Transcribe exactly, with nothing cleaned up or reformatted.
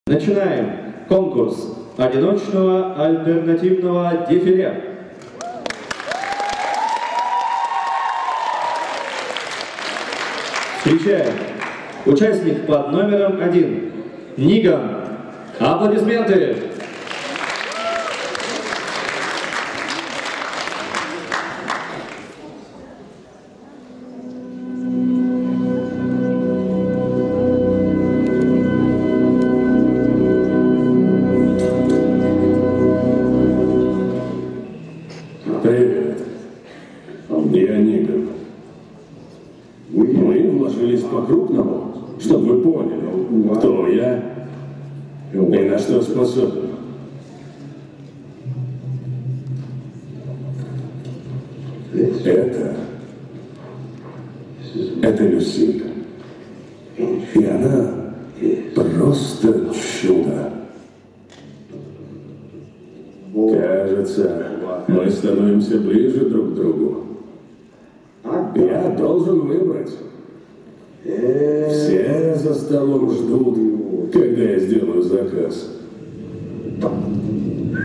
Начинаем конкурс одиночного альтернативного дефиле. Встречаем участник под номером один Ниган. Аплодисменты! Привет. Я Ниган. Мы вложились по-крупному, чтобы вы поняли, кто я и на что способен. Это... Это Люсиль. И она просто чудо. Кажется, мы становимся ближе друг к другу. Я должен выбрать. Все за столом ждут, когда я сделаю заказ.